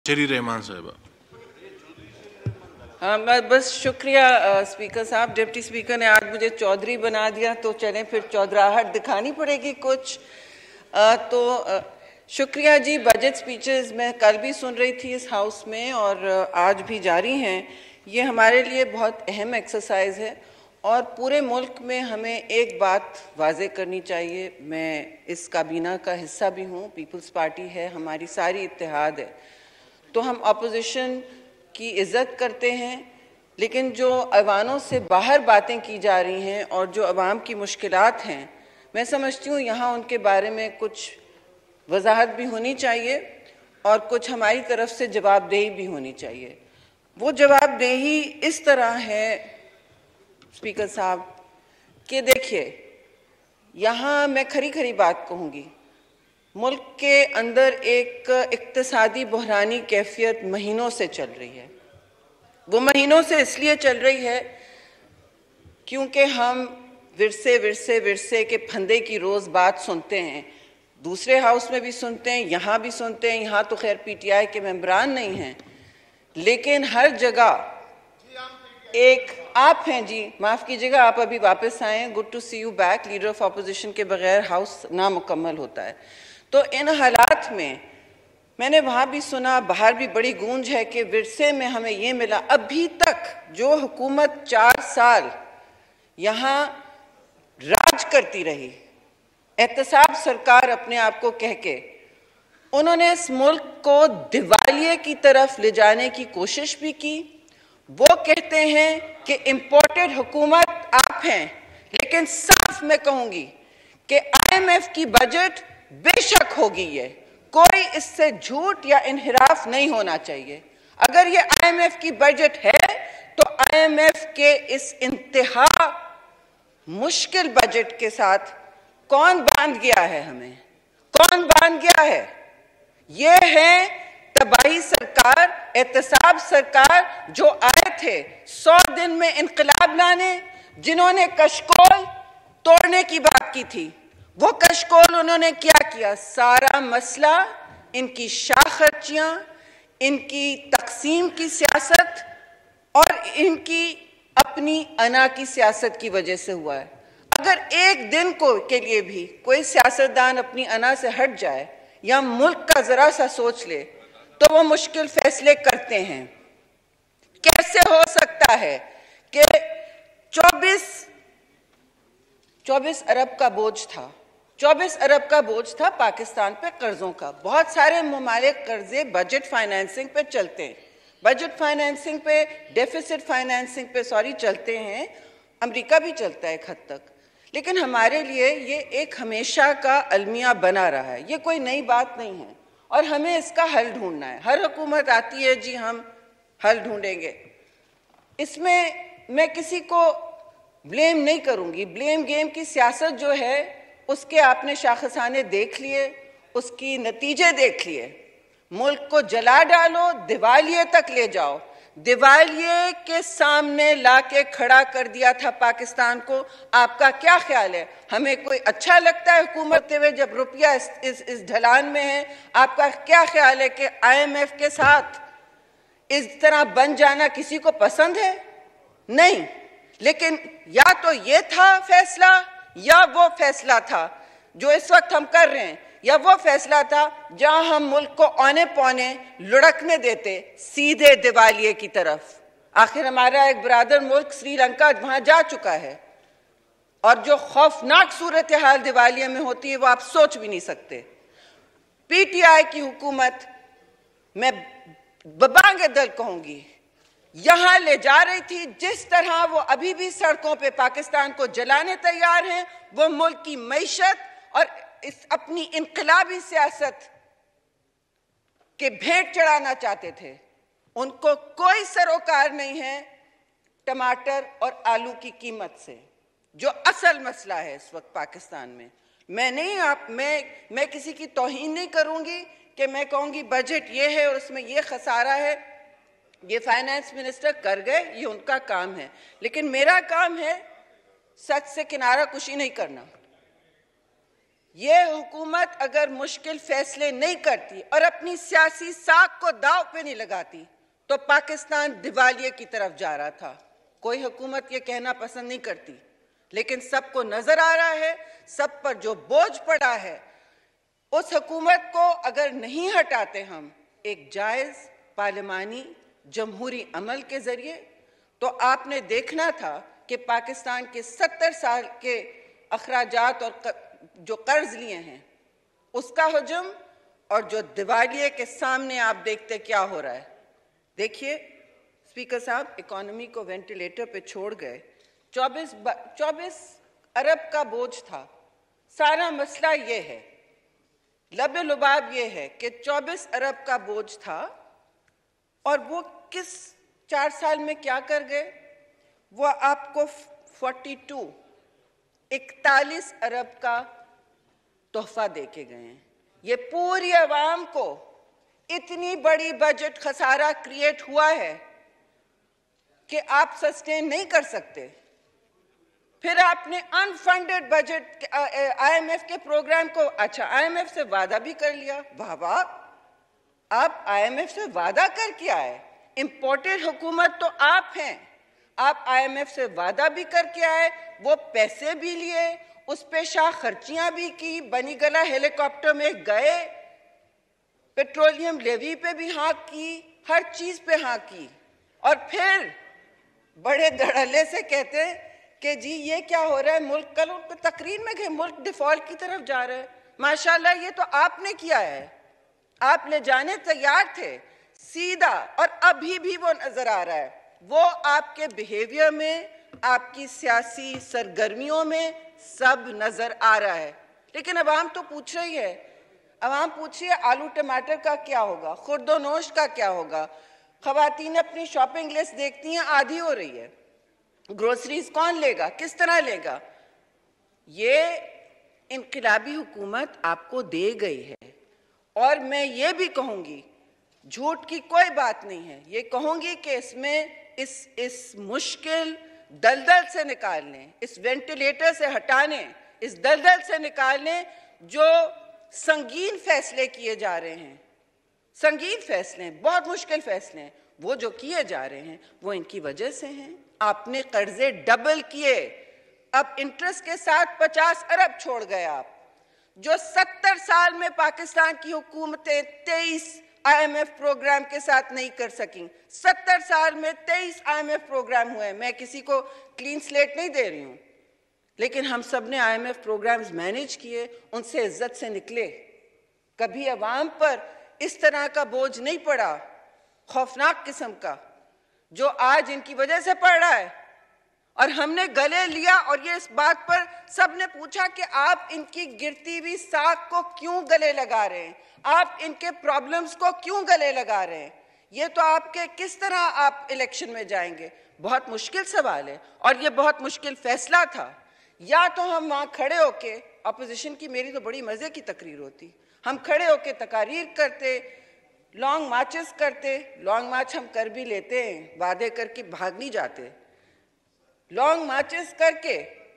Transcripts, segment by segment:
शरी रहमान साहिबा। हाँ, बस शुक्रिया स्पीकर साहब। डिप्टी स्पीकर ने आज मुझे चौधरी बना दिया, तो चलें फिर चौधराहट दिखानी पड़ेगी कुछ। शुक्रिया जी। बजट स्पीचेस मैं कल भी सुन रही थी इस हाउस में और आज भी जारी हैं। ये हमारे लिए बहुत अहम एक्सरसाइज है और पूरे मुल्क में हमें एक बात वाजे करनी चाहिए। मैं इस काबीना का हिस्सा भी हूँ, पीपल्स पार्टी है, हमारी सारी इत्तेहाद है, तो हम अपोजिशन की इज़्ज़त करते हैं, लेकिन जो अवानों से बाहर बातें की जा रही हैं और जो अवाम की मुश्किलात हैं, मैं समझती हूँ यहाँ उनके बारे में कुछ वजाहत भी होनी चाहिए और कुछ हमारी तरफ से जवाबदेही भी होनी चाहिए। वो जवाबदेही इस तरह है स्पीकर साहब कि देखिए, यहाँ मैं खरी खरी बात कहूँगी, मुल्क के अंदर एक इक्तिसादी बहरानी कैफियत महीनों से चल रही है। वो महीनों से इसलिए चल रही है क्योंकि हम विरसे के फंदे की रोज़ बात सुनते हैं, दूसरे हाउस में भी सुनते हैं, यहाँ भी सुनते हैं। यहाँ तो खैर पीटीआई के मेंबरान नहीं हैं, लेकिन हर जगह एक आप हैं जी, माफ़ कीजिएगा, आप अभी वापस आए हैं, good to see you back. Leader of opposition के बगैर हाउस नामुकम्मल होता है। तो इन हालात में मैंने वहाँ भी सुना, बाहर भी बड़ी गूंज है कि विरसे में हमें ये मिला। अभी तक जो हुकूमत 4 साल यहाँ राज करती रही, एहतसाब सरकार अपने आप को कह के, उन्होंने इस मुल्क को दिवालिये की तरफ ले जाने की कोशिश भी की। वो कहते हैं कि इम्पोर्टेड हुकूमत आप हैं, लेकिन साफ मैं कहूँगी कि IMF की बजट बेशक होगी, ये कोई इससे झूठ या इनहिराफ नहीं होना चाहिए। अगर ये IMF की बजट है तो IMF के इस इंतहा मुश्किल बजट के साथ कौन बांध गया है? हमें कौन बांध गया है? ये है तबाही सरकार, एहतसाब सरकार, जो आए थे 100 दिन में इनकलाब लाने, जिन्होंने कशकोल तोड़ने की बात की थी। वो कशकोल उन्होंने क्या किया? सारा मसला इनकी शाह खर्चियाँ, इनकी तकसीम की सियासत और इनकी अपनी अना की सियासत की वजह से हुआ है। अगर एक दिन के लिए भी कोई सियासतदान अपनी अना से हट जाए या मुल्क का जरा सा सोच ले, तो वो मुश्किल फैसले करते हैं। कैसे हो सकता है कि 24 अरब का बोझ था, 24 अरब का बोझ था पाकिस्तान पे कर्जों का। बहुत सारे ममालिक कर्जे बजट फाइनेंसिंग पे चलते हैं, बजट फाइनेंसिंग पे, डेफिसिट फाइनेंसिंग पे चलते हैं। अमेरिका भी चलता है एक हद तक, लेकिन हमारे लिए ये एक हमेशा का अलमिया बना रहा है। ये कोई नई बात नहीं है और हमें इसका हल ढूंढना है। हर हुकूमत आती है जी, हम हल ढूंढेंगे। इसमें मैं किसी को ब्लेम नहीं करूंगी। ब्लेम गेम की सियासत जो है, उसके आपने शाखसाने देख लिए, उसकी नतीजे देख लिए। मुल्क को जला डालो, दिवालिये तक ले जाओ। दिवालिये के सामने लाके खड़ा कर दिया था पाकिस्तान को। आपका क्या ख्याल है? हमें कोई अच्छा लगता है हुकूमत हुए जब रुपया इस ढलान में है? आपका क्या ख्याल है कि IMF के साथ इस तरह बन जाना किसी को पसंद है? नहीं। लेकिन या तो ये था फैसला, या वो फैसला था जो इस वक्त हम कर रहे हैं, या वो फैसला था जहां हम मुल्क को औने पौने लुढ़कने देते सीधे दिवालिये की तरफ। आखिर हमारा एक ब्रादर मुल्क श्रीलंका वहां जा चुका है और जो खौफनाक सूरत हाल दिवालिये में होती है वो आप सोच भी नहीं सकते। PTI की हुकूमत, मैं बबांगे दल कहूंगी, यहां ले जा रही थी। जिस तरह वो अभी भी सड़कों पे पाकिस्तान को जलाने तैयार हैं, वो मुल्क की मईशत और इस अपनी इनकलाबी सियासत के भेंट चढ़ाना चाहते थे। उनको कोई सरोकार नहीं है टमाटर और आलू की कीमत से, जो असल मसला है इस वक्त पाकिस्तान में। मैं किसी की तौहीन नहीं करूंगी कि मैं कहूंगी बजट ये है और उसमें ये खसारा है। ये फाइनेंस मिनिस्टर कर गए, ये उनका काम है, लेकिन मेरा काम है सच से किनारा कुशी नहीं करना। ये हुकूमत अगर मुश्किल फैसले नहीं करती और अपनी सियासी साख को दांव पे नहीं लगाती तो पाकिस्तान दिवालिये की तरफ जा रहा था। कोई हुकूमत ये कहना पसंद नहीं करती, लेकिन सबको नजर आ रहा है, सब पर जो बोझ पड़ा है, उस हुकूमत को अगर नहीं हटाते हम एक जायज पार्लिमानी जमहूरी अमल के जरिए, तो आपने देखना था कि पाकिस्तान के 70 साल के अखराजात और जो कर्ज लिए हैं उसका हजम, और जो दिवालिये के सामने आप देखते क्या हो रहा है। देखिए स्पीकर साहब, इकोनॉमी को वेंटिलेटर पे छोड़ गए। 24 अरब का बोझ था। सारा मसला ये है, लबे लुबाब ये है कि 24 अरब का बोझ था और वो किस 4 साल में क्या कर गए। वो आपको 41 अरब का तोहफा देके गए हैं। ये पूरी आवाम को इतनी बड़ी बजट खसारा क्रिएट हुआ है कि आप सस्टेन नहीं कर सकते। फिर आपने अनफंडेड बजट आईएमएफ के प्रोग्राम को, अच्छा आईएमएफ से वादा भी कर लिया, वाह वाह, आप आईएमएफ से वादा करके आए। इंपोर्टेड हुकूमत तो आप हैं, आप आईएमएफ से वादा भी करके आए, वो पैसे भी लिए, उस पे शाह खर्चियां भी की, बनी गला हेलीकॉप्टर में गए, पेट्रोलियम लेवी पे भी हाँ की, हर चीज पे हाँ की, और फिर बड़े धड़ल्ले से कहते हैं कि जी ये क्या हो रहा है, मुल्क, कल उन तकरीर में गए, मुल्क डिफॉल्ट की तरफ जा रहा है। माशाल्लाह ये तो आपने किया है, आप ले जाने तैयार थे सीधा, और अभी भी वो नजर आ रहा है। वो आपके बिहेवियर में, आपकी सियासी सरगर्मियों में सब नजर आ रहा है। लेकिन अवाम तो पूछ रही है, अवाम पूछ रही है आलू टमाटर का क्या होगा, खुर्दोनोश का क्या होगा। खवातीन अपनी शॉपिंग लिस्ट देखती हैं, आधी हो रही है। ग्रोसरीज कौन लेगा, किस तरह लेगा। ये इनकलाबी हुकूमत आपको दे गई है। और मैं ये भी कहूंगी, झूठ की कोई बात नहीं है, ये कहूंगी कि इसमें इस मुश्किल दलदल से निकालने, इस वेंटिलेटर से हटाने, इस दलदल से निकालने जो संगीन फैसले किए जा रहे हैं, संगीन फैसले, बहुत मुश्किल फैसले, वो जो किए जा रहे हैं वो इनकी वजह से हैं। आपने कर्जे डबल किए, अब इंटरेस्ट के साथ 50 अरब छोड़ गए आप, जो 70 साल में पाकिस्तान की हुकूमतें 23 आईएमएफ प्रोग्राम के साथ नहीं कर सकी। 70 साल में 23 आईएमएफ प्रोग्राम हुए। मैं किसी को क्लीन स्लेट नहीं दे रही हूं, लेकिन हम सब ने आईएमएफ प्रोग्राम्स मैनेज किए, उनसे इज्जत से निकले। कभी अवाम पर इस तरह का बोझ नहीं पड़ा, खौफनाक किस्म का, जो आज इनकी वजह से पड़ रहा है। और हमने गले लिया, और ये इस बात पर सबने पूछा कि आप इनकी गिरती हुई साख को क्यों गले लगा रहे हैं, आप इनके प्रॉब्लम्स को क्यों गले लगा रहे हैं। ये तो आपके, किस तरह आप इलेक्शन में जाएंगे, बहुत मुश्किल सवाल है। और ये बहुत मुश्किल फैसला था। या तो हम वहां खड़े होके, अपोजिशन की मेरी तो बड़ी मजे की तकरीर होती, हम खड़े होके तकारीर करते, लॉन्ग मार्चेस करते। लॉन्ग मार्च हम कर भी लेते हैं, वादे करके भाग नहीं जाते। लॉन्ग मार्चेस करके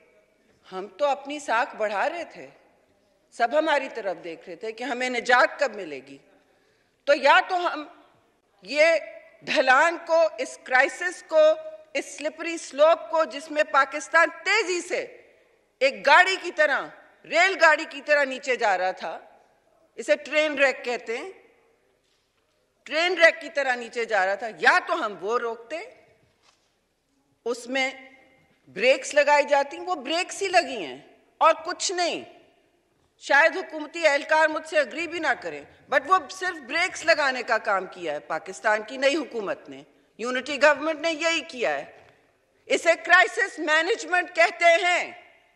हम तो अपनी साख बढ़ा रहे थे, सब हमारी तरफ देख रहे थे कि हमें निजात कब मिलेगी। तो या तो हम ये ढलान को, इस क्राइसिस को, इस स्लिपरी स्लोप को, जिसमें पाकिस्तान तेजी से एक गाड़ी की तरह, रेलगाड़ी की तरह नीचे जा रहा था, इसे ट्रेन रैक कहते हैं, ट्रेन रैक की तरह नीचे जा रहा था, या तो हम वो रोकते, उसमें ब्रेक्स लगाई जाती, वो ब्रेक्स ही लगी हैं और कुछ नहीं। शायद हुकूमती एहलकार मुझसे अग्री भी ना करें, बट वो सिर्फ ब्रेक्स लगाने का काम किया है पाकिस्तान की नई हुकूमत ने, यूनिटी गवर्नमेंट ने यही किया है। इसे क्राइसिस मैनेजमेंट कहते हैं।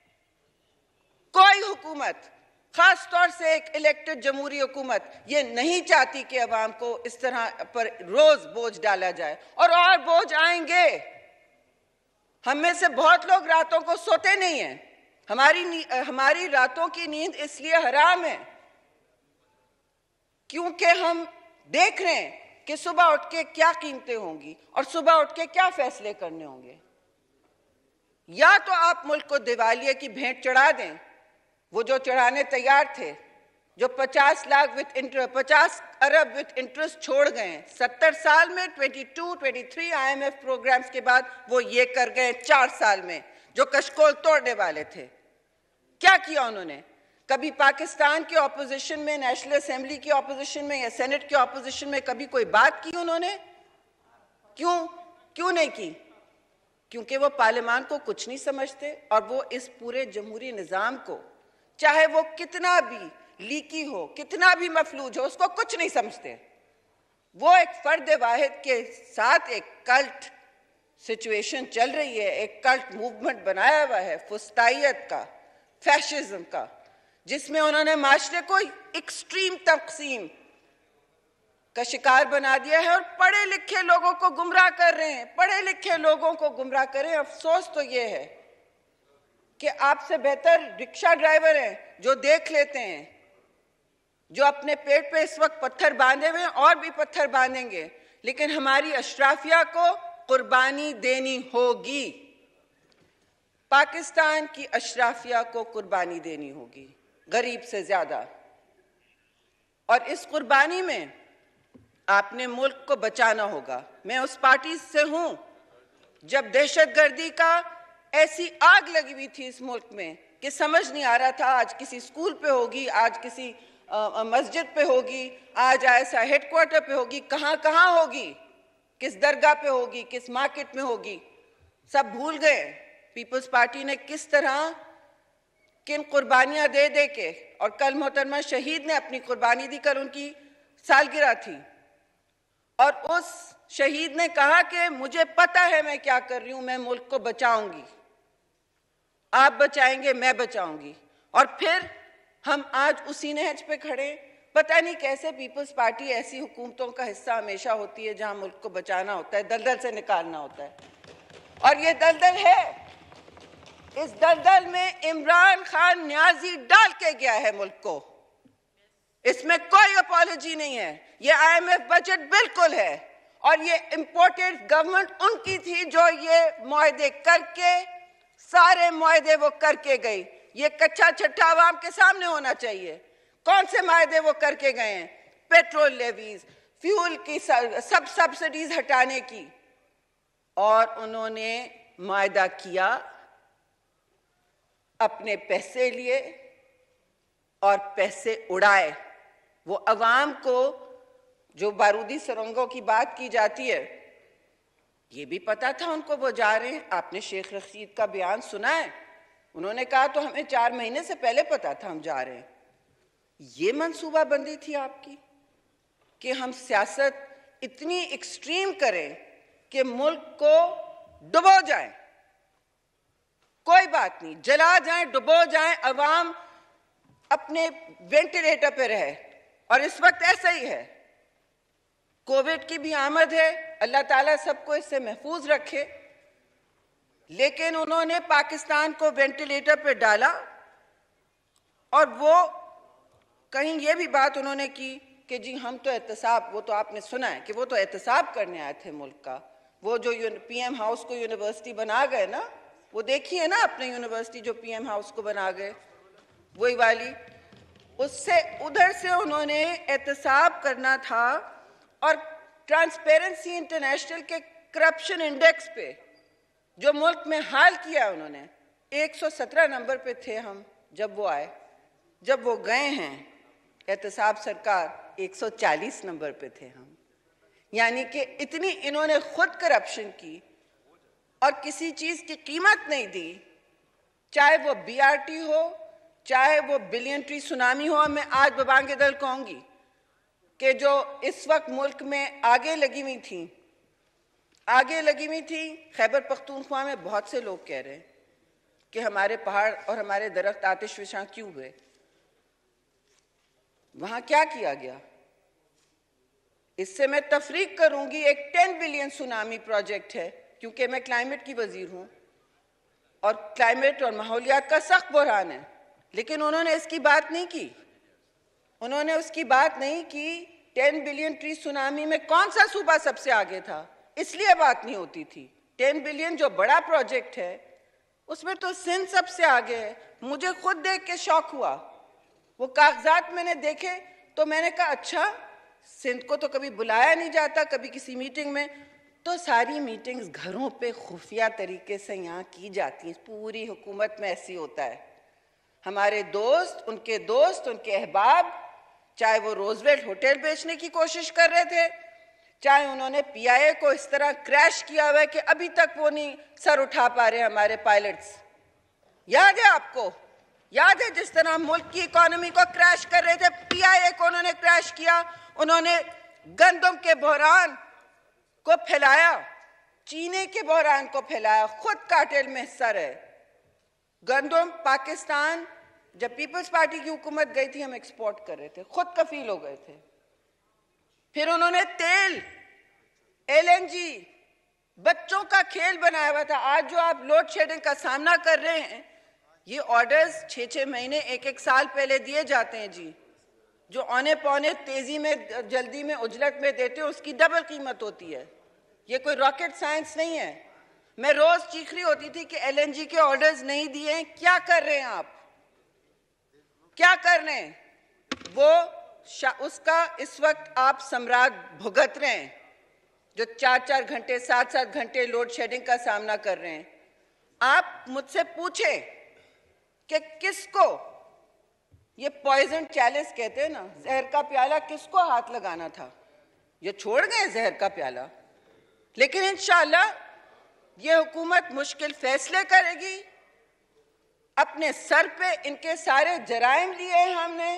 कोई हुकूमत, खास तौर से एक इलेक्टेड जमहूरी हुकूमत, ये नहीं चाहती कि अवाम को इस तरह पर रोज बोझ डाला जाए, और बोझ आएंगे। हम में से बहुत लोग रातों को सोते नहीं हैं। हमारी रातों की नींद इसलिए हराम है क्योंकि हम देख रहे हैं कि सुबह उठ के क्या कीमतें होंगी और सुबह उठ के क्या फैसले करने होंगे। या तो आप मुल्क को दिवालिये की भेंट चढ़ा दें वो जो चढ़ाने तैयार थे, जो 50 अरब विथ इंटरेस्ट छोड़ गए 70 साल में, 22-23 IMF प्रोग्राम्स के बाद वो ये कर गए 4 साल में, जो कशकोल तोड़ने वाले थे। क्या किया उन्होंने? कभी पाकिस्तान के ऑपोजिशन में, नेशनल असेंबली की ऑपोजिशन में या सेनेट के ऑपोजिशन में कभी कोई बात की उन्होंने? क्यों नहीं की? क्योंकि वो पार्लियामान को कुछ नहीं समझते और वो इस पूरे जमहूरी निज़ाम को, चाहे वो कितना भी लीकी हो, कितना भी मफलूज हो, उसको कुछ नहीं समझते। वो एक फर्द वाहिद के साथ एक कल्ट सिचुएशन चल रही है, एक कल्ट मूवमेंट बनाया हुआ है फुस्तायत का, फैशिज्म का, जिसमें उन्होंने माशरे को एक्सट्रीम तकसीम का शिकार बना दिया है और पढ़े लिखे लोगों को गुमराह कर रहे हैं, पढ़े लिखे लोगों को गुमराह कर रहे हैं। अफसोस तो ये है कि आपसे बेहतर रिक्शा ड्राइवर हैं जो देख लेते हैं, जो अपने पेट पे इस वक्त पत्थर बांधे हुए हैं और भी पत्थर बांधेंगे, लेकिन हमारी अशराफिया को कुर्बानी देनी होगी। पाकिस्तान की अशराफिया को कुर्बानी देनी होगी, गरीब से ज्यादा। और इस कुर्बानी में आपने मुल्क को बचाना होगा। मैं उस पार्टी से हूं जब दहशतगर्दी का ऐसी आग लगी हुई थी इस मुल्क में कि समझ नहीं आ रहा था, आज किसी स्कूल पे होगी, आज किसी मस्जिद पे होगी, आज ऐसा हेडक्वार्टर पे होगी, कहां होगी, किस दरगाह पे होगी, किस मार्केट में होगी, सब भूल गए। पीपल्स पार्टी ने किस तरह किन कुर्बानियां दे दे के, और कल मोहतरमा शहीद ने अपनी कुर्बानी दी, कल उनकी सालगिरह थी, और उस शहीद ने कहा कि मुझे पता है मैं क्या कर रही हूं, मैं मुल्क को बचाऊंगी, आप बचाएंगे, मैं बचाऊंगी। और फिर हम आज उसी नहज पे खड़े। पता नहीं कैसे पीपल्स पार्टी ऐसी हुकूमतों का हिस्सा हमेशा होती है जहां मुल्क को बचाना होता है, दलदल से निकालना होता है, और ये दलदल है। इस दलदल में इमरान खान न्याजी डाल के गया है मुल्क को, इसमें कोई अपॉलॉजी नहीं है। ये IMF बजट बिल्कुल है, और ये इंपोर्टेड गवर्नमेंट उनकी थी जो ये मुआहदे करके, सारे मुआहदे वो करके गई। ये कच्चा छट्टा आवाम के सामने होना चाहिए। कौन से मुआहदे वो करके गए हैं? पेट्रोल लेवीज, फ्यूल की सब सब्सिडीज हटाने की, और उन्होंने मुआहदा किया, अपने पैसे लिए और पैसे उड़ाए। वो अवाम को जो बारूदी सुरंगों की बात की जाती है, ये भी पता था उनको वो जा रहे हैं। आपने शेख रशीद का बयान सुना है, उन्होंने कहा तो हमें 4 महीने से पहले पता था हम जा रहे हैं। ये मंसूबाबंदी थी आपकी कि हम सियासत इतनी एक्सट्रीम करें कि मुल्क को डुबो जाए, कोई बात नहीं, जला जाए, डुबो जाए, अवाम अपने वेंटिलेटर पे रहे। और इस वक्त ऐसा ही है। कोविड की भी आमद है, अल्लाह ताला सबको इससे महफूज रखे, लेकिन उन्होंने पाकिस्तान को वेंटिलेटर पे डाला। और वो कहीं ये भी बात उन्होंने की कि जी हम तो एहतसाब, वो तो आपने सुना है कि वो तो एहतसाब करने आए थे मुल्क का। वो जो PM हाउस को यूनिवर्सिटी बना गए ना, वो देखिए ना अपने यूनिवर्सिटी जो PM हाउस को बना गए, वही वाली, उससे उधर से उन्होंने एहतसाब करना था। और ट्रांसपेरेंसी इंटरनेशनल के करप्शन इंडेक्स पे जो मुल्क में हाल किया उन्होंने, 117 नंबर पे थे हम जब वो आए, जब वो गए हैं एहतसाब सरकार 140 नंबर पे थे हम। यानी कि इतनी इन्होंने खुद करप्शन की और किसी चीज की कीमत नहीं दी, चाहे वो BRT हो, चाहे वो बिलियन ट्री सुनामी हो। मैं आज बबांगे दल कहूंगी कि जो इस वक्त मुल्क में आगे लगी हुई थी, खैबर पख्तूनख्वा में बहुत से लोग कह रहे हैं कि हमारे पहाड़ और हमारे दरख्त आतिश विशां क्यों हुए। वहां क्या किया गया? इससे मैं तफरीक करूंगी। एक 10 बिलियन सुनामी प्रोजेक्ट है, क्योंकि मैं क्लाइमेट की वजीर हूं और क्लाइमेट और माहौलियात का सख्त बुरहान है, लेकिन उन्होंने इसकी बात नहीं की। उन्होंने उसकी बात नहीं की। 10 बिलियन ट्री सुनामी में कौन सा सूबा सबसे आगे था, इसलिए बात नहीं होती थी। 10 बिलियन जो बड़ा प्रोजेक्ट है, उसमें तो सिंध सबसे आगे है। मुझे खुद देख के शौक हुआ, वो कागजात मैंने देखे तो मैंने कहा अच्छा, सिंध को तो कभी बुलाया नहीं जाता, कभी किसी मीटिंग में, तो सारी मीटिंग्स घरों पे खुफिया तरीके से यहाँ की जाती हैं। पूरी हुकूमत में ऐसी होता है। हमारे दोस्त, उनके अहबाब, चाहे वो रोजवेल्ट होटल बेचने की कोशिश कर रहे थे, चाहे उन्होंने पीआईए को इस तरह क्रैश किया हुआ है कि अभी तक वो नहीं सर उठा पा रहे हमारे पायलट्स। याद है आपको? याद है जिस तरह मुल्क की इकोनॉमी को क्रैश कर रहे थे, पीआईए को उन्होंने क्रैश किया। उन्होंने गंदम के बहरान को फैलाया, चीनी के बहरान को फैलाया, खुद कार्टेल में हिस्सा रहे। गंदम पाकिस्तान, जब पीपल्स पार्टी की हुकूमत गई थी, हम एक्सपोर्ट कर रहे थे, खुद कफील हो गए थे। फिर उन्होंने तेल, एलएनजी, बच्चों का खेल बनाया हुआ था। आज जो आप लोड शेडिंग का सामना कर रहे हैं, ये ऑर्डर्स 6-6 महीने, 1-1 साल पहले दिए जाते हैं जी। जो औने पौने तेजी में, जल्दी में, उजलत में देते हो, उसकी डबल कीमत होती है। ये कोई रॉकेट साइंस नहीं है। मैं रोज चीख रही होती थी कि एलएनजी के ऑर्डर्स नहीं दिए हैं। क्या कर रहे हैं आप? क्या कर रहे हैं? उसका इस वक्त आप सम्राट भुगत रहे हैं, जो 4-4 घंटे, 7-7 घंटे लोड शेडिंग का सामना कर रहे हैं। आप मुझसे पूछें कि किसको ये पॉइजन चैलेंज कहते हैं ना, जहर का प्याला, किसको हाथ लगाना था? ये छोड़ गए जहर का प्याला। लेकिन इंशाअल्लाह ये हुकूमत मुश्किल फैसले करेगी। अपने सर पे इनके सारे जराइम लिए हैं हमने,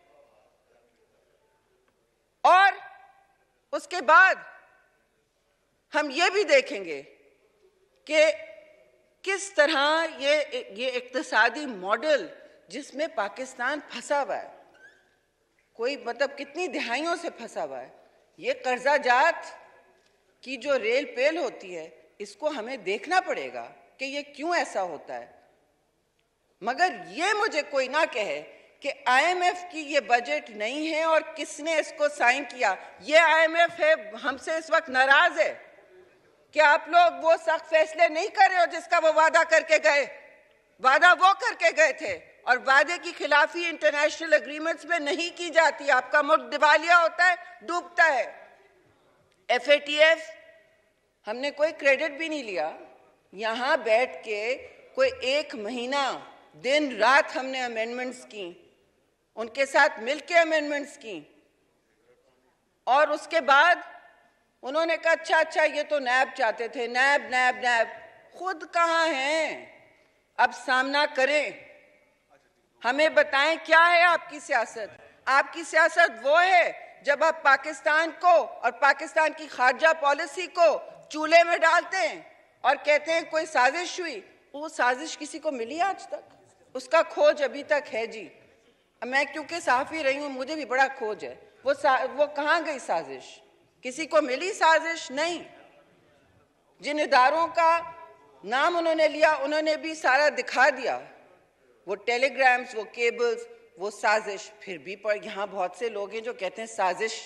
और उसके बाद हम ये भी देखेंगे कि किस तरह ये इक्तिसादी मॉडल जिसमें पाकिस्तान फंसा हुआ है, कोई मतलब कितनी दिहाइयों से फंसा हुआ है, ये कर्जा जात की जो रेल पेल होती है, इसको हमें देखना पड़ेगा कि ये क्यों ऐसा होता है। मगर ये मुझे कोई ना कहे कि आईएमएफ की ये बजट नहीं है और किसने इसको साइन किया। ये आईएमएफ है, हमसे इस वक्त नाराज है कि आप लोग वो सख्त फैसले नहीं कर रहे हो जिसका वो वादा करके गए। वादा वो करके गए थे, और वादे की खिलाफी इंटरनेशनल एग्रीमेंट्स में नहीं की जाती। आपका मुल्क दिवालिया होता है, डूबता है। एफएटीएफ हमने कोई क्रेडिट भी नहीं लिया। यहां बैठ के कोई 1 महीना दिन रात हमने अमेंडमेंट्स की, उनके साथ मिलकर अमेंडमेंट्स की, और उसके बाद उन्होंने कहा अच्छा ये तो नैब चाहते थे, नैब। खुद कहां हैं? अब सामना करें, हमें बताएं क्या है आपकी सियासत। आपकी सियासत वो है जब आप पाकिस्तान को और पाकिस्तान की खारजा पॉलिसी को चूल्हे में डालते हैं और कहते हैं कोई साजिश हुई। वो साजिश किसी को मिली आज तक? उसका खोज अभी तक है जी। मैं क्योंकि सहाफ़ी रही हूँ, मुझे भी बड़ा खोज है। वो कहाँ गई साजिश? किसी को मिली साजिश? नहीं। जिन इदारों का नाम उन्होंने लिया, उन्होंने भी सारा दिखा दिया, वो टेलीग्राम्स, वो केबल्स, वो साजिश। फिर भी पर यहाँ बहुत से लोग हैं जो कहते हैं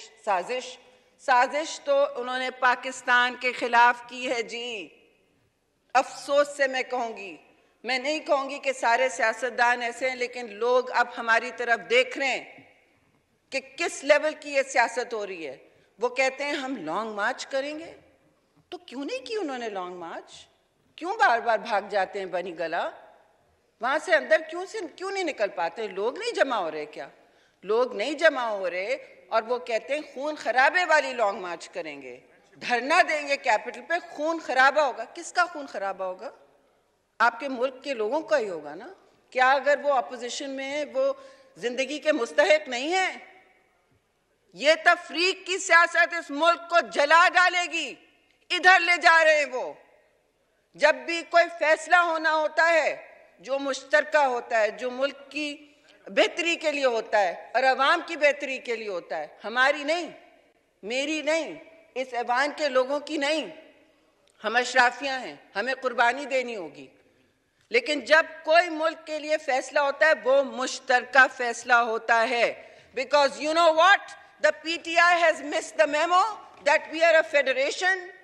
साजिश तो उन्होंने पाकिस्तान के खिलाफ की है जी। अफसोस से मैं कहूँगी, मैं नहीं कहूँगी कि सारे सियासतदान ऐसे हैं, लेकिन लोग अब हमारी तरफ देख रहे हैं कि किस लेवल की ये सियासत हो रही है। वो कहते हैं हम लॉन्ग मार्च करेंगे, तो क्यों नहीं की उन्होंने लॉन्ग मार्च? क्यों बार बार भाग जाते हैं बनी गला? वहां से अंदर क्यों नहीं निकल पाते? लोग नहीं जमा हो रहे क्या? लोग नहीं जमा हो रहे, और वो कहते हैं खून खराबे वाली लॉन्ग मार्च करेंगे, धरना देंगे कैपिटल पे, खून खराबा होगा। किसका खून खराबा होगा? आपके मुल्क के लोगों का ही होगा ना। क्या अगर वो अपोजिशन में है, वो जिंदगी के मुस्तहिक नहीं है? ये तफरीक की सियासत इस मुल्क को जला डालेगी। इधर ले जा रहे हैं वो। जब भी कोई फैसला होना होता है जो मुश्तरका होता है, जो मुल्क की बेहतरी के लिए होता है और अवाम की बेहतरी के लिए होता है, हमारी नहीं, मेरी नहीं, इस ऐवान के लोगों की नहीं। हम अशराफियां हैं, हमें कुर्बानी देनी होगी। लेकिन जब कोई मुल्क के लिए फैसला होता है, वो मुश्तरका फैसला होता है। Because you know what, the PTI has missed the memo that we are a federation.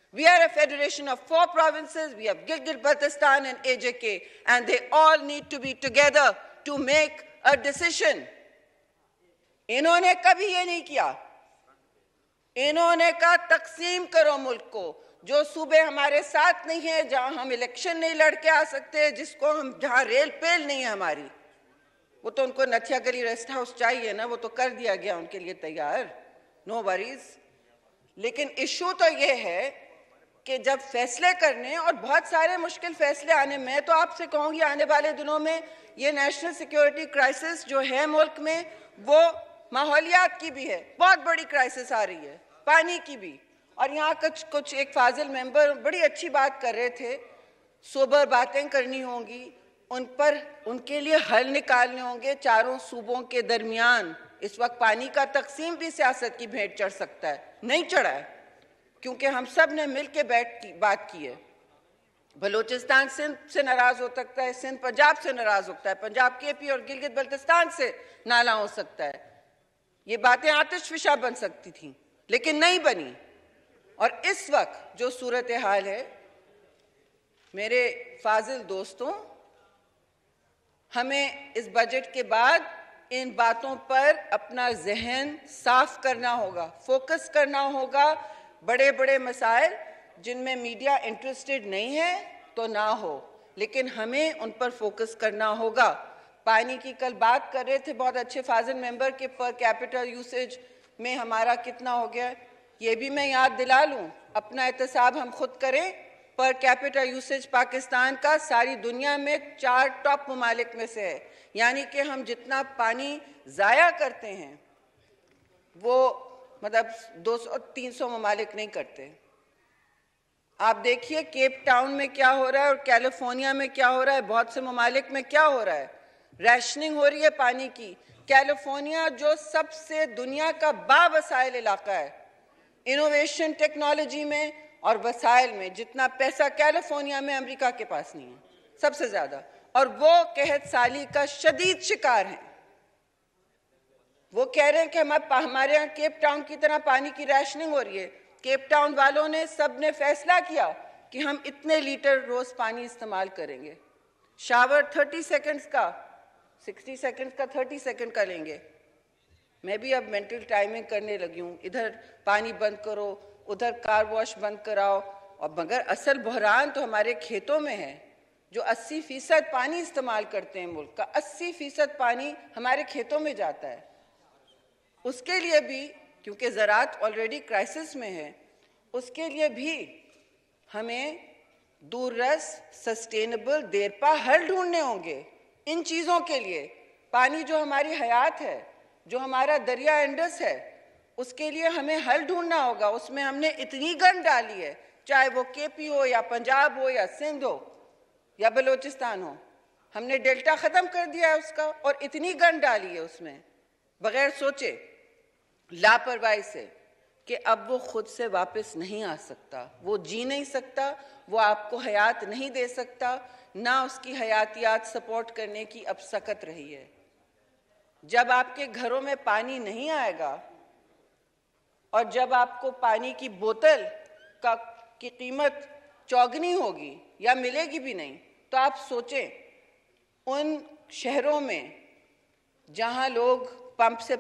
We are a federation of 4 provinces. We have Gilgit-Baltistan and AJK, and they all need to be together to make a decision. इन्होंने कभी ये नहीं किया. इन्होंने कहा तकसीम करो मुल्क को. जो सूबे हमारे साथ नहीं है, जहां हम इलेक्शन नहीं लड़के आ सकते, जिसको हम जहां रेल पेल नहीं है हमारी, वो तो उनको नथिया गली रेस्ट हाउस चाहिए ना, वो तो कर दिया गया उनके लिए तैयार. No worries. लेकिन इशू तो ये है कि जब फैसले करने और बहुत सारे मुश्किल फैसले आने, मैं तो आपसे कहूंगी आने वाले दिनों में ये नेशनल सिक्योरिटी क्राइसिस जो है मुल्क में, वो माहौलियात की भी है, बहुत बड़ी क्राइसिस आ रही है, पानी की भी. और यहाँ कुछ एक फाजिल मेंबर बड़ी अच्छी बात कर रहे थे, सोबर बातें करनी होंगी, उन पर उनके लिए हल निकालने होंगे. चारों सूबों के दरमियान इस वक्त पानी का तकसीम भी सियासत की भेंट चढ़ सकता है. नहीं चढ़ा है, क्योंकि हम सब ने मिल के बात की है. बलूचिस्तान सिंध से नाराज हो सकता है, सिंध पंजाब से नाराज होता है, पंजाब केपी और गिलगित बल्तिस्तान से नाला हो सकता है. ये बातें आतिशफिशा बन सकती थी, लेकिन नहीं बनी. और इस वक्त जो सूरत हाल है, मेरे फाजिल दोस्तों, हमें इस बजट के बाद इन बातों पर अपना जहन साफ करना होगा, फोकस करना होगा. बड़े बड़े मसाइल जिनमें मीडिया इंटरेस्टेड नहीं है तो ना हो, लेकिन हमें उन पर फोकस करना होगा. पानी की कल बात कर रहे थे बहुत अच्छे फाजिल मेंबर के, पर कैपिटा यूसेज में हमारा कितना हो गया, ये भी मैं याद दिला लूं. अपना एहतसाब हम खुद करें. पर कैपिटा यूसेज पाकिस्तान का सारी दुनिया में 4 टॉप ममालिक में से है. यानी कि हम जितना पानी ज़ाया करते हैं वो मतलब 200-300 ममालिक नहीं करते. आप देखिए केप टाउन में क्या हो रहा है और कैलिफोर्निया में क्या हो रहा है, बहुत से ममालिक में क्या हो रहा है. रैशनिंग हो रही है पानी की. कैलिफोर्निया जो सबसे दुनिया का बावसाइल इलाका है, इनोवेशन टेक्नोलॉजी में और वसाइल में, जितना पैसा कैलिफोर्निया में अमेरिका के पास नहीं है, सबसे ज्यादा. और वो कहत साली का शदीद शिकार हैं. वो कह रहे हैं कि हमारे यहाँ केप टाउन की तरह पानी की रैशनिंग हो रही है. केप टाउन वालों ने सब ने फैसला किया कि हम इतने लीटर रोज पानी इस्तेमाल करेंगे. शावर 30 सेकंड्स का, 60 सेकंड्स का, 30 सेकंड का लेंगे. मैं भी अब मेंटल टाइमिंग करने लगी हूँ. इधर पानी बंद करो, उधर कार वॉश बंद कराओ. और मगर असल बहरान तो हमारे खेतों में है. जो 80% पानी इस्तेमाल करते हैं मुल्क का, 80% पानी हमारे खेतों में जाता है. उसके लिए भी, क्योंकि ज़राअत ऑलरेडी क्राइसिस में है, उसके लिए भी हमें दूररस सस्टेनेबल देरपा हल ढूंढने होंगे. इन चीज़ों के लिए पानी जो हमारी हयात है, जो हमारा दरिया इंडस है, उसके लिए हमें हल ढूंढना होगा. उसमें हमने इतनी गंद डाली है, चाहे वो केपी हो या पंजाब हो या सिंध हो या बलूचिस्तान हो, हमने डेल्टा ख़त्म कर दिया है उसका. और इतनी गंद डाली है उसमें बगैर सोचे, लापरवाही से, कि अब वो खुद से वापस नहीं आ सकता. वो जी नहीं सकता, वो आपको हयात नहीं दे सकता, ना उसकी हयातियात सपोर्ट करने की अब सकत रही है. जब आपके घरों में पानी नहीं आएगा और जब आपको पानी की बोतल की कीमत चौगनी होगी या मिलेगी भी नहीं, तो आप सोचें उन शहरों में जहां लोग पंप से